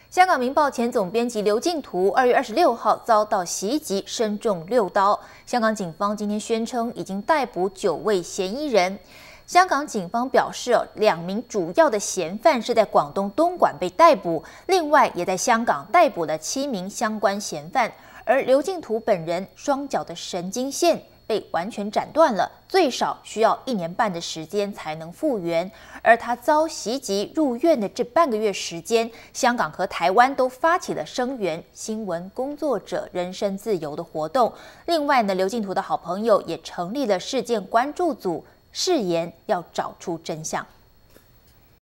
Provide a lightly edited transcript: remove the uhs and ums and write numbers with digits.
香港《明报》前总编辑刘敬图2月26号遭到袭击，身中6刀。香港警方今天宣称已经逮捕9位嫌疑人。香港警方表示，2名主要的嫌犯是在广东东莞被逮捕，另外也在香港逮捕了7名相关嫌犯。而刘敬图本人双脚的神经线被完全斩断了，最少需要1年半的时间才能复原。而他遭袭击入院的这半个月时间，香港和台湾都发起了声援新闻工作者人身自由的活动。另外呢，刘敬图的好朋友也成立了事件关注组，誓言要找出真相。